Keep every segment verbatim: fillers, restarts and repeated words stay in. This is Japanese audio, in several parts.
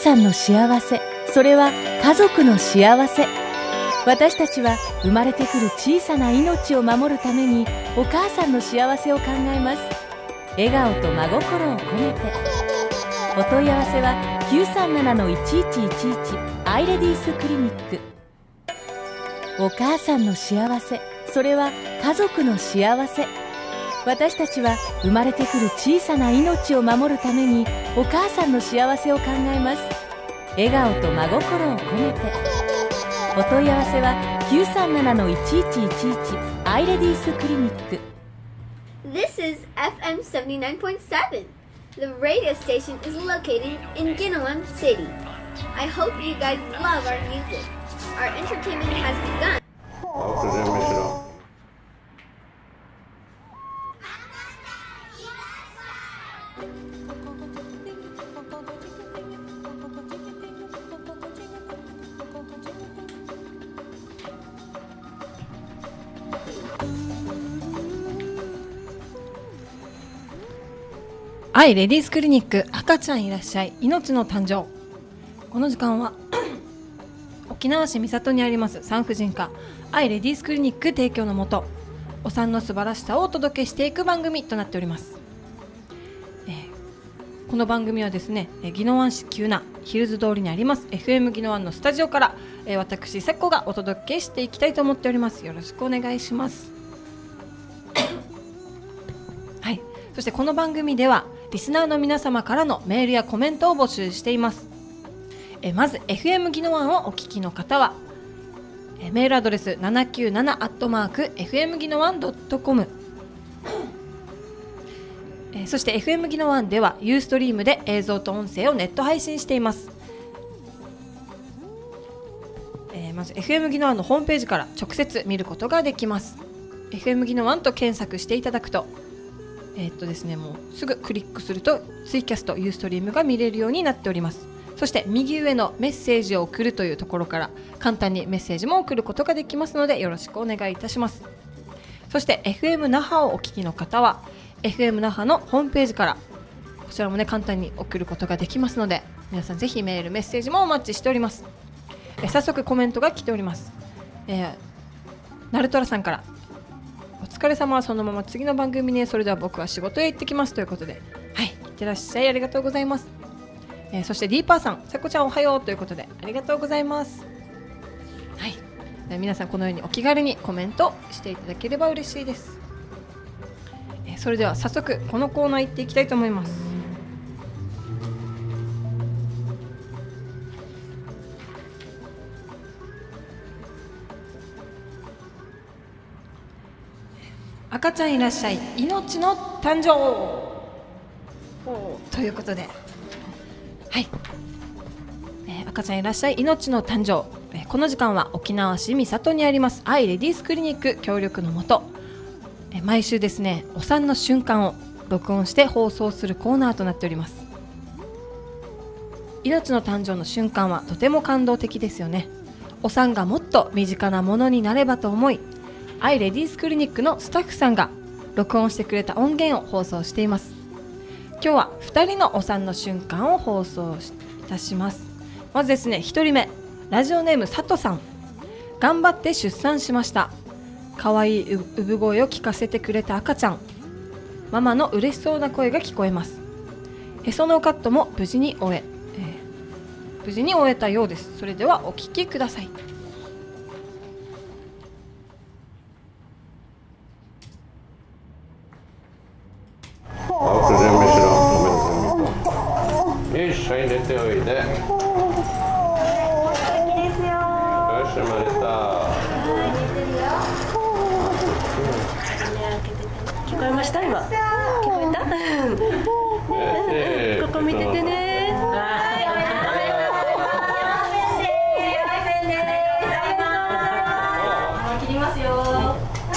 さんの幸せ、それは家族の幸せ。私たちは生まれてくる小さな命を守るためにお母さんの幸せを考えます。笑顔と真心を込めて。お問い合わせは きゅうさんななのいちいちいちいち アイレディースクリニック。お母さんの幸せ、それは家族の幸せ。私たちは生まれてくる小さな命を守るためにお母さんの幸せを考えます。笑顔と真心を込めて。お問い合わせは きゅうさんななのいちいちいちいち アイレディースクリニック。 This isエフエムセブンティナインポイントセブン. The radio station is located in Ginowan City. I hope you guys love our music. Our entertainment has begun. はい、レディースクリニック、赤ちゃんいらっしゃい、命の誕生。この時間は沖縄市三郷にあります産婦人科アイレディースクリニック提供のもと、お産の素晴らしさをお届けしていく番組となっております。えー、この番組はですね、宜野湾市急なヒルズ通りにあります エフエム 宜野湾のスタジオから、えー、私セッコがお届けしていきたいと思っております。よろしくお願いします。はい、そしてこの番組ではリスナーの皆様からのメールやコメントを募集しています。えまず エフエム 宜野湾をお聞きの方はえメールアドレス ななきゅうなな アットマーク エフエム 宜野湾 ドットコム、 えそして エフエム 宜野湾ではユーストリームで映像と音声をネット配信しています。えまず エフエム 宜野湾のホームページから直接見ることができます。 エフエム 宜野湾と検索していただくとえーっとですね、もうすぐクリックするとツイキャスとユーストリームが見れるようになっております。そして右上のメッセージを送るというところから簡単にメッセージも送ることができますのでよろしくお願いいたします。そして エフエム 那覇をお聞きの方は エフエム 那覇のホームページからこちらもね簡単に送ることができますので皆さんぜひメールメッセージもお待ちしております。え早速コメントが来ております。えー、ナルトラさんからお疲れ様はそのまま次の番組に、それでは僕は仕事へ行ってきますということで、はい、いってらっしゃい、ありがとうございます。えー、そしてディーパーさん、さこちゃんおはようということでありがとうございます。はい、えー、皆さんこのようにお気軽にコメントしていただければ嬉しいです。えー、それでは早速このコーナー行っていきたいと思います。赤ちゃんいらっしゃい、命の誕生ということで、はい、えー、赤ちゃんいらっしゃい、命の誕生、えー、この時間は沖縄市三郷にありますアイレディースクリニック協力のもと、えー、毎週ですねお産の瞬間を録音して放送するコーナーとなっております。命の誕生の瞬間はとても感動的ですよね。お産がもっと身近なものになればと思いアイレディースクリニックのスタッフさんが録音してくれた音源を放送しています。今日はふたりのお産の瞬間を放送いたします。まずですね、ひとりめ、ラジオネームさとさん。頑張って出産しました。かわいい産声を聞かせてくれた赤ちゃん。ママの嬉しそうな声が聞こえます。へそのカットも無事に終ええー、無事に終えたようです。それではお聞きください。 一緒に出ておいで。よし、生まれた。 聞こえました？今。聞こえた？ここ見ててね。切りますよ。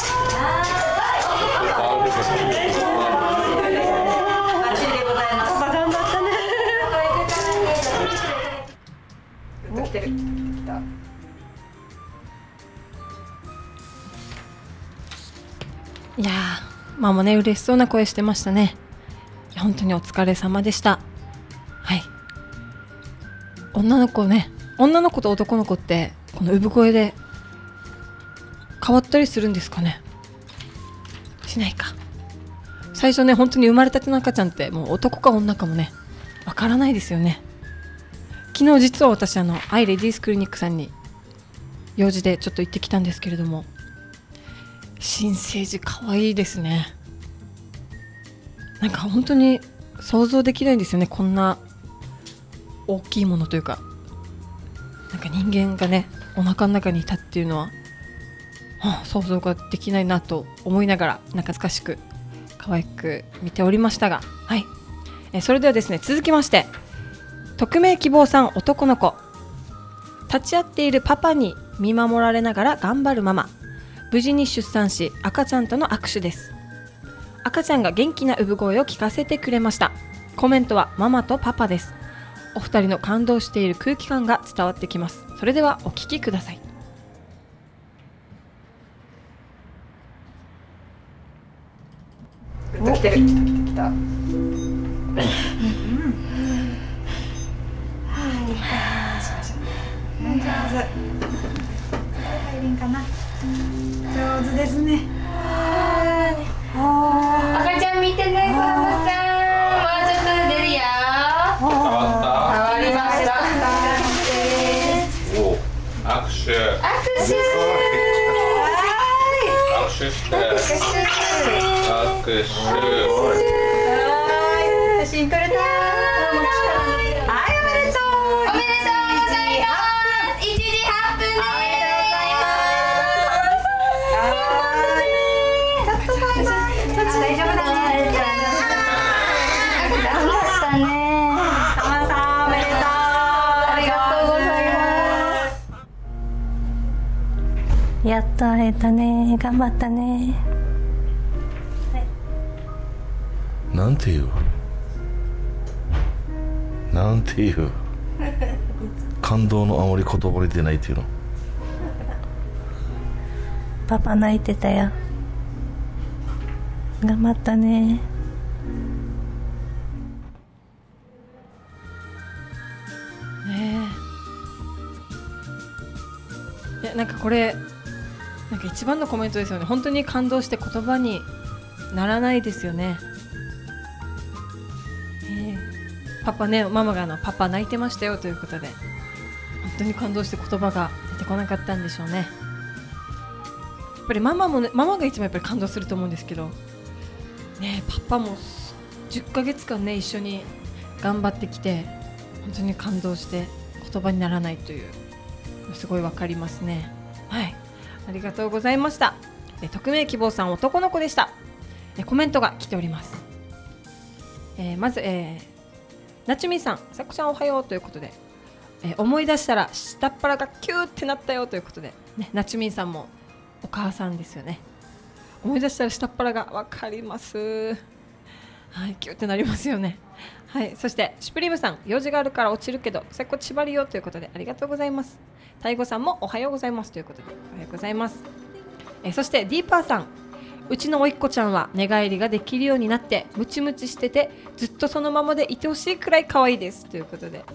いやー、ママね嬉しそうな声してましたね。いや本当にお疲れ様でした。はい。 女の子ね、女の子と男の子ってこの産声で変わったりするんですかね。しないか。最初ね、本当に生まれたての赤ちゃんってもう男か女かもねわからないですよね。昨日実は私あのアイレディースクリニックさんに用事でちょっと行ってきたんですけれども、新生児可愛いですね。なんか本当に想像できないんですよね、こんな大きいものというか、なんか人間がねお腹の中にいたっていうのは、はあ、想像ができないなと思いながら懐かしく可愛く見ておりましたが、はい、えそれではですね、続きまして匿名希望さん、男の子。立ち会っているパパに見守られながら頑張るママ、無事に出産し赤ちゃんとの握手です。赤ちゃんが元気な産声を聞かせてくれました。コメントはママとパパです。お二人の感動している空気感が伝わってきます。それではお聞きください。来てる来た来た。 上手ですね。 赤ちゃん見てね、子供さん。もうちょっとで出るよ。 変わった変わりました。 お握手握手。 握手して握手写真撮れた。はい、おめでとう。 おめでとうございます。いちじはっぷんです。 大丈夫だね。頑張ったね。浜田さんおめでとう。ありがとうございます。やっと会えたね。頑張ったね。 なんていうなんていう感動のあまり言葉に出ないっていうの。 パパ泣いてたよ。頑張ったね。 ねえ、いやなんかこれなんか一番のコメントですよね。本当に感動して言葉にならないですよね。えー、パパね、ママがあのパパ泣いてましたよということで、本当に感動して言葉が出てこなかったんでしょうね。やっぱりママもね、ママが一番やっぱり感動すると思うんですけどね、パパもじゅっかげつかんね一緒に頑張ってきて、本当に感動して言葉にならないという、すごいわかりますね。はい、ありがとうございました。え匿名希望さん、男の子でした。えコメントが来ております。えー、まず、えー、なちみさん、さくちゃんおはようということで、えー、思い出したら下っ腹がキューってなったよということで、ね、なちみさんもお母さんですよね。思い出したら下っ腹がわかります。はい、キューってなりますよね。はい、そしてシュプリームさん、用事があるから落ちるけどせっこ縛りよということでありがとうございます。タイゴさんもおはようございますということでおはようございます。えそしてディーパーさん、うちのおいっ子ちゃんは寝返りができるようになってムチムチしててずっとそのままでいてほしいくらい可愛いですということで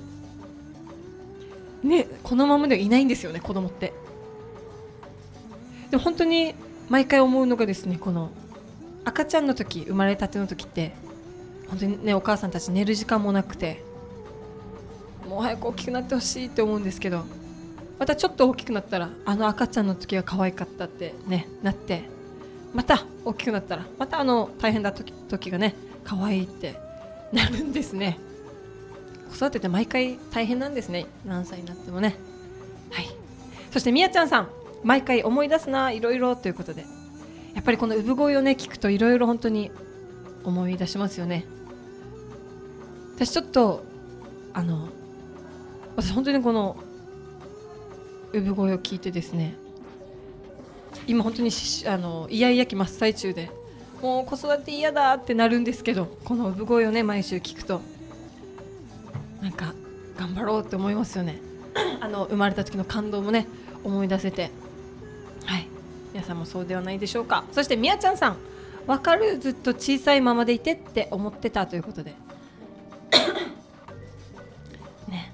ね、このままではいないんですよね、子供って。でも本当に毎回思うのがですね、この赤ちゃんの時、生まれたての時って本当にね、お母さんたち寝る時間もなくて、もう早く大きくなってほしいって思うんですけど、またちょっと大きくなったらあの赤ちゃんの時が可愛かったってねなって、また大きくなったらまたあの大変だった時、時がね可愛いってなるんですね。子育てって毎回大変なんですね、何歳になってもね。はい、そしてみやちゃんさん、毎回思い出すないろいろということで、やっぱりこの産声をね聞くといろいろ本当に思い出しますよね。私ちょっとあの私本当にこの産声を聞いてですね、今本当にあのイヤイヤ期真っ最中で、もう子育て嫌だってなるんですけど、この産声をね毎週聞くとなんか頑張ろうって思いますよね。あの生まれた時の感動もね思い出せて、はい、皆さんもそうではないでしょうか。そしてみやちゃんさん、わかる、ずっと小さいままでいてって思ってたということでね、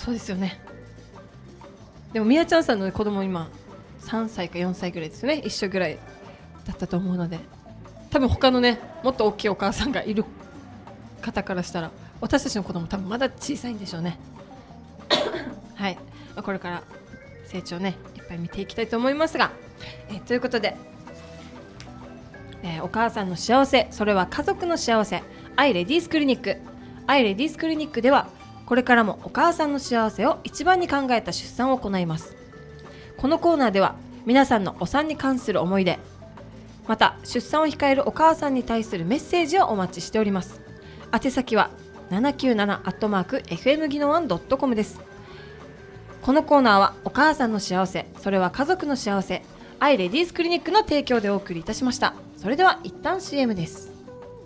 そうですよね。でもみやちゃんさんの子供今さんさいかよんさいぐらいですよね。一緒ぐらいだったと思うので、多分他のねもっと大きいお母さんがいる方からしたら私たちの子供多分まだ小さいんでしょうね。はい、これから成長ねいっぱい見ていきたいと思いますが、えー、ということで、えー、お母さんの幸せ、それは家族の幸せ。アイレディースクリニックアイレディースクリニックではこれからもお母さんの幸せを一番に考えた出産を行います。このコーナーでは皆さんのお産に関する思い出、また出産を控えるお母さんに対するメッセージをお待ちしております。宛先は ななきゅうなな アットマーク エフエム ギノワン ドットコム です。このコーナーはお母さんの幸せ、それは家族の幸せ、アイレディースクリニックの提供でお送りいたしました。それでは一旦 シーエム です。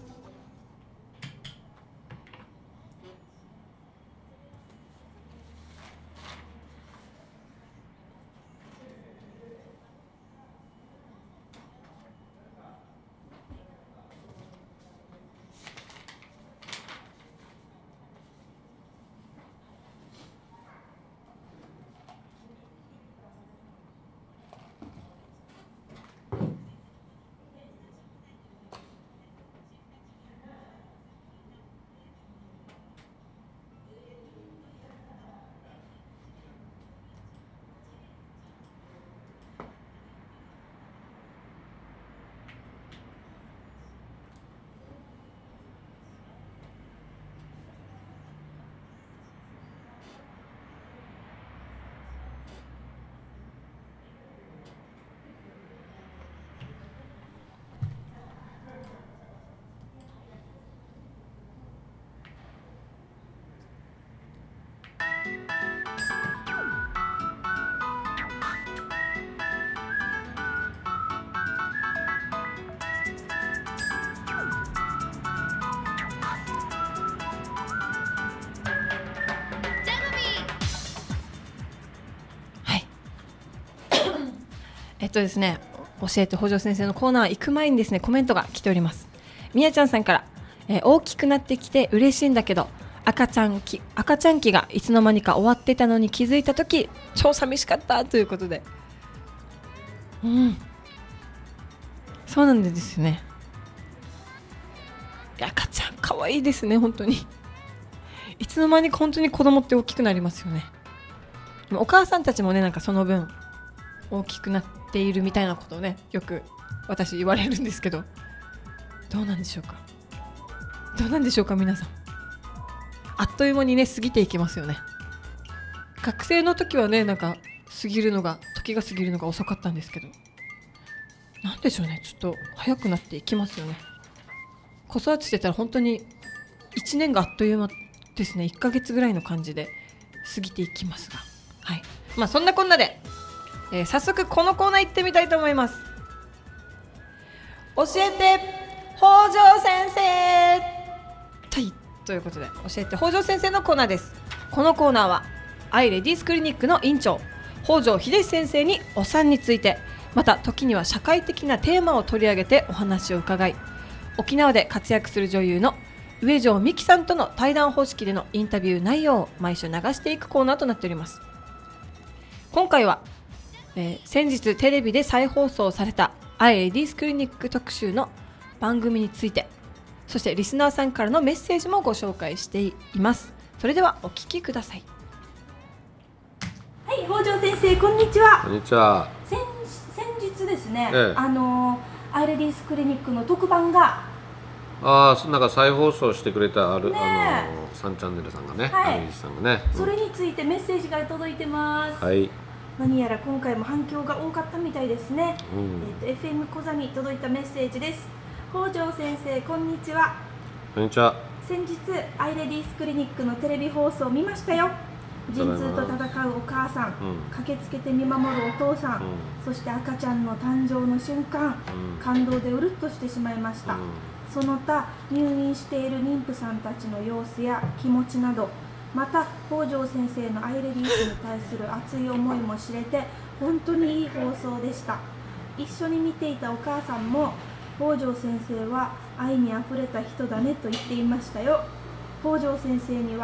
えっとですね、教えて補助先生のコーナー行く前にですねコメントが来ております。みやちゃんさんから、えー、大きくなってきて嬉しいんだけど赤ちゃん期赤ちゃん期がいつの間にか終わってたのに気づいたとき超寂しかったということで、うん、そうなんですよね。赤ちゃん可愛いですね本当に。いつの間にか本当に子供って大きくなりますよね。お母さんたちもねなんかその分大きくなっているみたいなことをねよく私言われるんですけど、どうなんでしょうかどうなんでしょうか皆さん。あっという間にね過ぎていきますよね。学生の時はねなんか過ぎるのが時が過ぎるのが遅かったんですけど、なんでしょうねちょっと早くなっていきますよね。子育てしてたら本当にいちねんがあっという間ですね。いっかげつぐらいの感じで過ぎていきますが、はい、まあそんなこんなでえー、早速このコーナー行ってみたいと思います。教えて北条先生、はい、ということで教えて北条先生のコーナーです。このコーナーはアイレディースクリニックの院長北条秀先生にお産について、また時には社会的なテーマを取り上げてお話を伺い、沖縄で活躍する女優の上条美希さんとの対談方式でのインタビュー内容を毎週流していくコーナーとなっております。今回はえー、先日テレビで再放送されたアイレディースクリニック特集の番組について、そしてリスナーさんからのメッセージもご紹介しています。それではお聞きください。 はい、北条先生こんにちは。 こんにちは。 先, 先日ですね、 ええ、 あのアイレディースクリニックの特番がああなんか再放送してくれたある、 ね、 あのさんチャンネルさんがね、 はい、 アイレディースさんがね、 それについてメッセージが届いてます。 はい、 何やら今回も反響が多かったみたいですね。 うん、 えーと エフエム 小座に届いたメッセージです。北条先生こんにちは。 こんにちは。 先日アイレディースクリニックのテレビ放送を見ましたよ。陣痛と戦うお母さん、うん、駆けつけて見守るお父さん、うん、そして赤ちゃんの誕生の瞬間、うん、感動でうるっとしてしまいました、うん、その他入院している妊婦さんたちの様子や気持ちなど、また北条先生のアイレディースに対する熱い思いも知れて本当にいい放送でした。一緒に見ていたお母さんも北条先生は愛にあふれた人だねと言っていましたよ。北条先生には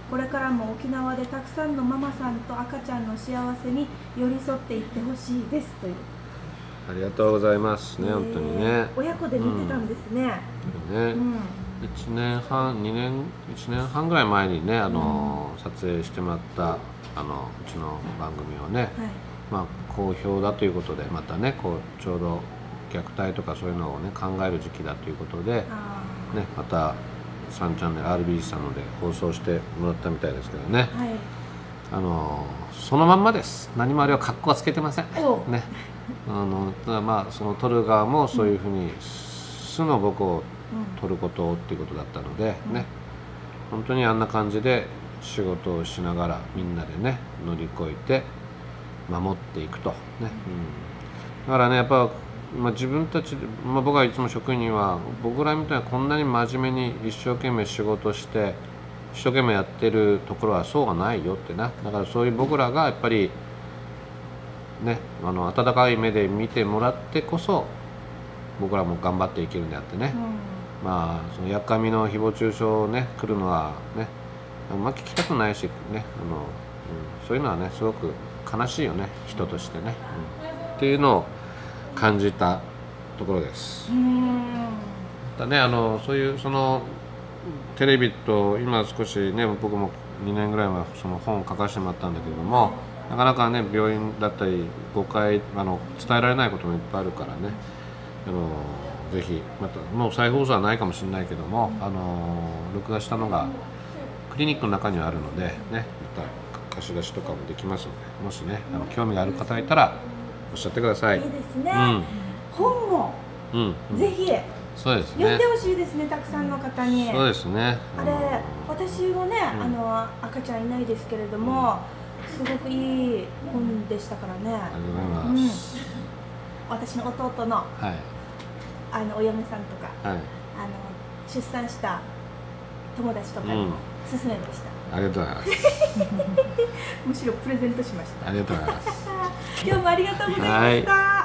これからも沖縄でたくさんのママさんと赤ちゃんの幸せに寄り添っていってほしいですという。 ありがとうございますね、本当にね。 親子で見てたんですね。 うん、ね、うん、いちねんはん、にねん、いちねんはんぐらい前にね、あの、うん、撮影してもらったあのうちの番組をね、はい、まあ好評だということで、またね、こうちょうど虐待とかそういうのをね考える時期だということで、ね、またさんチャンネル アールビー さんので放送してもらったみたいですけどね、はい、あのそのまんまです。何もあれは格好はつけてませんね。あのただまあその撮る側もそういうふうに素の僕を撮ることっていうことだったのでね、本当にあんな感じで仕事をしながらみんなでね乗り越えて守っていくとね、うん、だからねやっぱ、まあ、自分たちで、まあ、僕はいつも職員には僕らみたいなこんなに真面目に一生懸命仕事して一生懸命やってるところはそうはないよってな。だからそういう僕らがやっぱりね、あの温かい目で見てもらってこそ僕らも頑張っていけるんであってね、うん、まあそのやっかみの誹謗中傷ね来るのはねあんま聞きたくないしね、あの、うん、そういうのはねすごく悲しいよね、人としてね、うん、っていうのを感じたところです。だね、あのそういうそのテレビと今少しね僕もにねんぐらいはその本を書かせてもらったんだけども、なかなかね病院だったり誤解あの伝えられないこともいっぱいあるからね、あのぜひまたもう再放送はないかもしれないけども、あの録画したのがクリニックの中にはあるのでね、また貸し出しとかもできますので、もしねあの興味がある方いたらおっしゃってください。 いいですね、うん、本も、うんうん、ぜひそうですね、 読んでほしいですね、たくさんの方に。 そうですね、 あれ私もね、うん、あの赤ちゃんいないですけれども、うん、すごくいい本でしたからね。ありがとうございます、 うん、私の弟の、はい、あのお嫁さんとか、はい、あの出産した友達とかに勧めました、 うん、ありがとうございますむしろプレゼントしました。 ありがとうございます今日もありがとうございました。はい、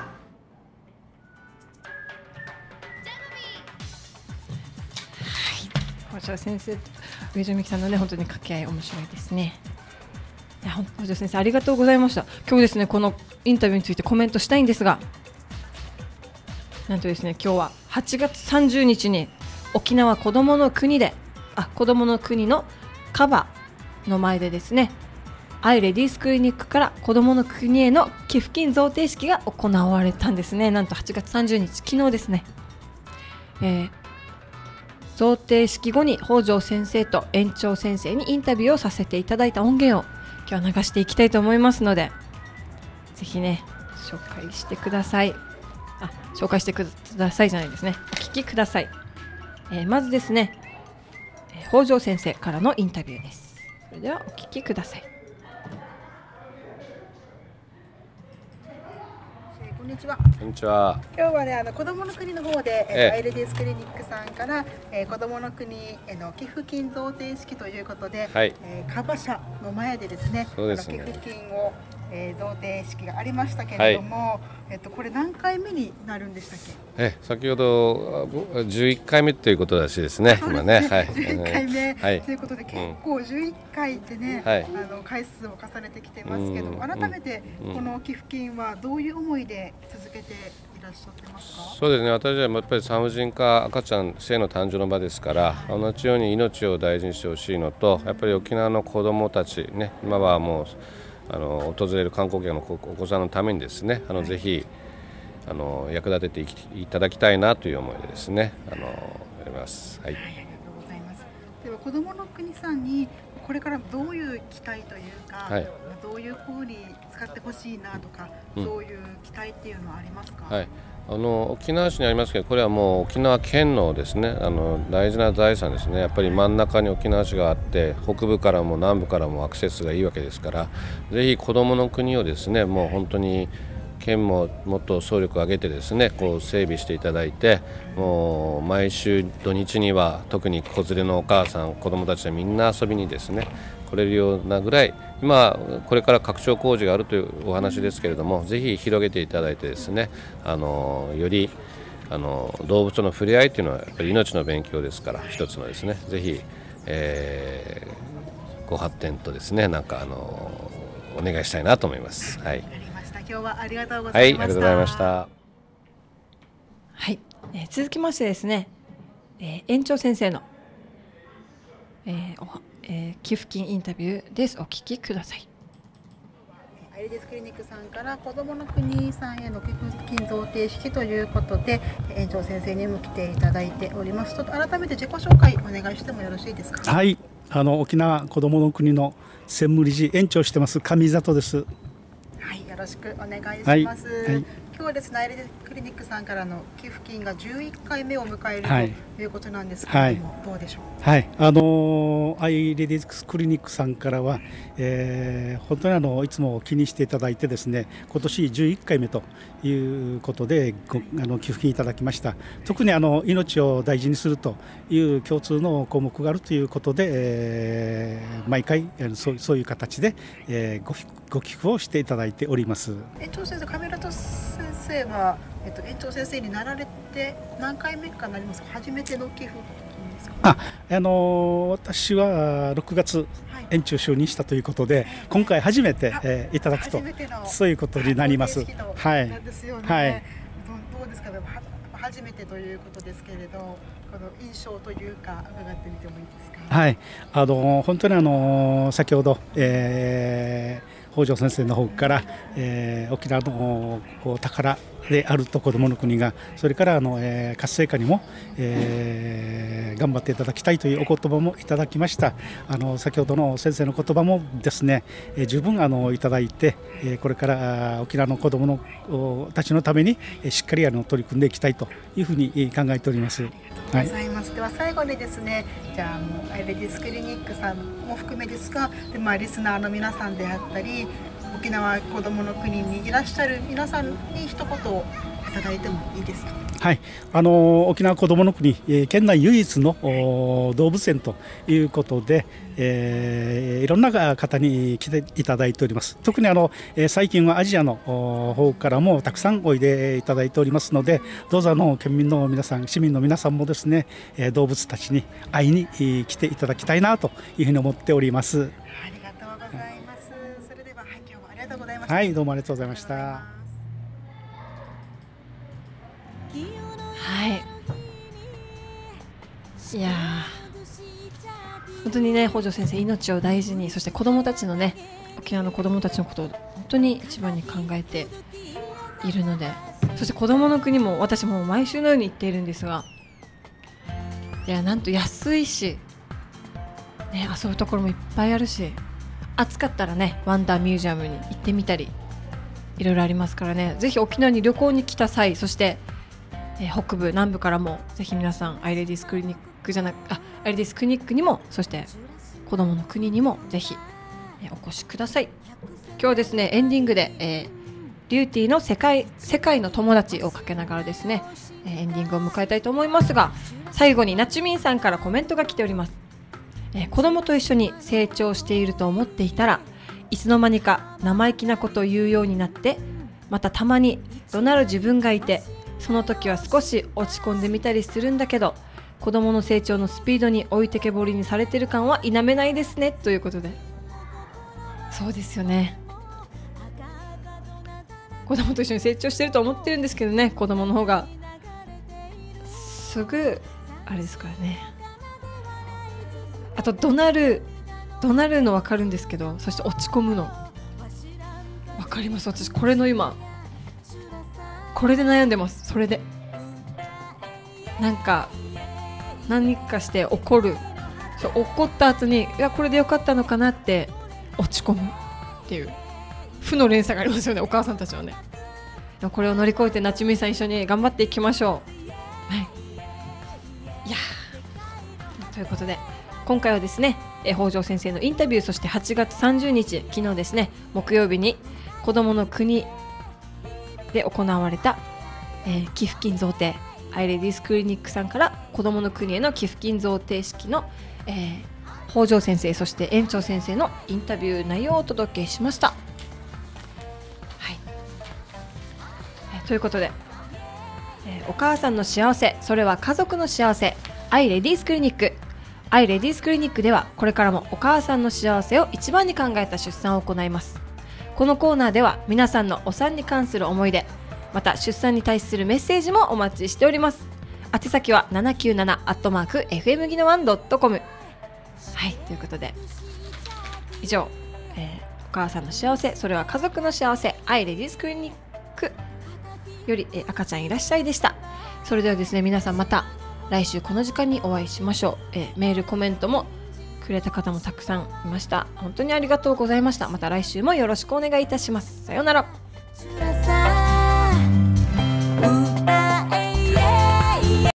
星野先生と上条美希さんのね本当に掛け合い面白いですね。いや星野先生ありがとうございました。今日ですねこのインタビューについてコメントしたいんですが、なんとですね今日ははちがつさんじゅうにちに沖縄こどもの国であ子どもの国のカバの前でですねアイレディースクリニックから子どもの国への寄付金贈呈式が行われたんですね。なんとはちがつさんじゅうにち昨日ですね、えー贈呈式後に北条先生と園長先生にインタビューをさせていただいた音源を今日は流していきたいと思いますので、ぜひね紹介してください。あ、紹介してくださいじゃないですね、お聞きください。えー、まずですね、えー、北条先生からのインタビューです。それではお聞きください。 こんにちは。 こんにちは。 今日はね、あの子どもの国の方で、えー、アイレディースクリニックさんから、えー、子どもの国への寄付金贈呈式ということで、はい、えー、カバ社の前でですね、そうですね、寄付金を、えー、贈呈式がありましたけれども、はい、えっとこれ何回目になるんでしたっけ？ え先ほどじゅういっかいめということらしいですね。 今ね、はい、じゅういっかいめということで、結構じゅういっかいってね、はい、あの回数を重ねてきてますけど、改めてこの寄付金はどういう思いで続けていらっしゃってますか？ そうですね、私はやっぱり産婦人科赤ちゃん生の誕生の場ですから、同じように命を大事にしてほしいのと、やっぱり沖縄の子どもたちね、今はもうあの訪れる観光客のお子さんのためにですね、あの、はい、ぜひあの役立てていただきたいなという思いでですね、あのやります。はい。はい、ありがとうございます。 では子どもの国さんにこれからどういう期待というか、はい、どういう風に使ってほしいなとか、うん、そういう期待っていうのはありますか？ はい。あの沖縄市にありますけど、これはもう沖縄県のですね、あの大事な財産ですね。やっぱり真ん中に沖縄市があって、北部からも南部からもアクセスがいいわけですから、ぜひ子どもの国をですね、もう本当に県ももっと総力を挙げてですね、こう整備していただいて、もう毎週土日には特に子連れのお母さん、子どもたちでみんな遊びにですね来れるようなぐらい、今これから拡張工事があるというお話ですけれども、ぜひ広げていただいてですね、あのよりあの動物との触れ合いというのはやっぱり命の勉強ですから、一つのですね、ぜひ、えー、 ご発展とですね、なんかあのお願いしたいなと思います。はい。 わかりました。今日はありがとうございました。 はい、ありがとうございました。 はい、えー、続きましてですね、えー、園長先生の、えーおえー、寄付金インタビューです。お聞きください。 アイレディスクリニックさんから子どもの国さんへの寄付金贈呈式ということで、園長先生にも来ていただいております。ちょっと改めて自己紹介お願いしてもよろしいですか。 はい、あの沖縄子どもの国の専務理事園長してます上里です。 はい、よろしくお願いします。はいはい、今日はですね、アイレディクリニックさんからの寄付金がじゅういっかいめを迎える、はい、ということなんですけれども、はい、どうでしょう。 はい、あのアイレディクリニックさんからは、えー、本当にあのいつも気にしていただいてですね、今年じゅういっかいめということでごあの寄付金いただきました。特にあの命を大事にするという共通の項目があるということで、えー、毎回そう、そういう形で、えー、ごご寄付をしていただいております。 園長先生、上里先生は、えっと、園長先生になられて何回目かなりますか。初めての寄付ですか。 あ、あの私はろくがつ、はい、園長就任したということで、今回初めて、えー、いただくと、そういうことになります。はい。 ですよね。 はい。 どう、どうですかね。初めてということですけれど、この印象というか伺ってみてもいいですか。 はい。あの本当にあの先ほど、えー北条先生の方から、えー、沖縄の宝であると子どもの国が、それからあの、えー、活性化にも、えー、頑張っていただきたいというお言葉もいただきました。あの先ほどの先生の言葉もですね、えー、十分あのいただいて、えー、これから沖縄の子どものたちのために、えー、しっかりあの取り組んでいきたいというふうに考えております。 ありがとうございます。はい、では最後にですね、じゃあもうアイレディスクリニックさんも含めですが、でまあリスナーの皆さんであったり、沖縄子どもの国にいらっしゃる皆さんに一言いただいてもいいですか。 はい、あの沖縄子どもの国、えー、県内唯一の動物園ということで、えー、いろんな方に来ていただいております。特にあの、えー、最近はアジアの方からもたくさんおいでいただいておりますので、どうぞあの県民の皆さん、市民の皆さんもですね、えー、動物たちに会いに、えー、来ていただきたいなというふうに思っております。 ありがとうございます。それでは、はい、今日はありがとうございました。 はい、どうもありがとうございました。 はい、いや本当にね、北条先生命を大事に、そして子どもたちのね、沖縄の子どもたちのことを本当に一番に考えているので、そして子どもの国も私も毎週のように行っているんですが、いやなんと安いし、ね、遊ぶところもいっぱいあるし、暑かったらねワンダーミュージアムに行ってみたり、いろいろありますからね、ぜひ沖縄に旅行に来た際、そしてえー、北部南部からもぜひ皆さんアイレディスクリニックじゃなくあアイレディスクリニックにも、そして子どもの国にもぜひ、えー、お越しください。今日ですね、エンディングで、えー、リューティーの世界世界の友達をかけながらですね、えー、エンディングを迎えたいと思いますが、最後になちみんさんからコメントが来ております。えー、子どもと一緒に成長していると思っていたら、いつの間にか生意気なことを言うようになって、またたまに怒鳴る自分がいて、その時は少し落ち込んでみたりするんだけど、子どもの成長のスピードに置いてけぼりにされてる感は否めないですね、ということで。そうですよね、子どもと一緒に成長してると思ってるんですけどね、子どもの方がすぐあれですからね。あと怒鳴る怒鳴るの分かるんですけど、そして落ち込むの分かります。私これの今これで悩んでます。それでなんか何かして怒る、そう怒った後に、いやこれでよかったのかなって落ち込むっていう負の連鎖がありますよね、お母さんたちはね。でもこれを乗り越えてなちみさん一緒に頑張っていきましょう。はい、いやということで今回はですね、え北条先生のインタビュー、そしてはちがつさんじゅうにち、昨日ですね、木曜日に子どもの国で行われた、えー、寄付金贈呈、アイレディスクリニックさんから子どもの国への寄付金贈呈式の、えー、北条先生、そして園長先生のインタビュー内容をお届けしました。はい、えー、ということで、えー、お母さんの幸せ、それは家族の幸せ、アイレディスクリニック、 アイレディースクリニックではこれからもお母さんの幸せを一番に考えた出産を行います。このコーナーでは皆さんのお産に関する思い出、また出産に対するメッセージもお待ちしております。宛先はななきゅうななアットマークエフエムギノワンドットコム。はい、ということで以上、えー、お母さんの幸せ、それは家族の幸せ、アイレディースクリニックより、えー、赤ちゃんいらっしゃいでした。それではですね、皆さんまた来週この時間にお会いしましょう。えー、メールコメントもくれた方もたくさんいました。本当にありがとうございました。また来週もよろしくお願いいたします。さようなら。